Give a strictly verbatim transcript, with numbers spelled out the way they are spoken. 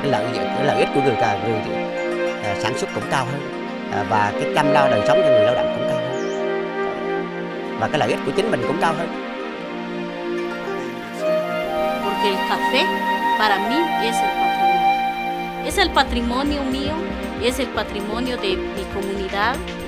cái lợi cái lợi ích của người cả người thì, à, sản xuất cũng cao hơn, à, và cái chăm lo đời sống cho người lao động cũng cao hơn, và cái lợi ích của chính mình cũng cao hơn. Porque el café para mí es el patrimonio. Es el patrimonio mío, es el patrimonio de mi comunidad.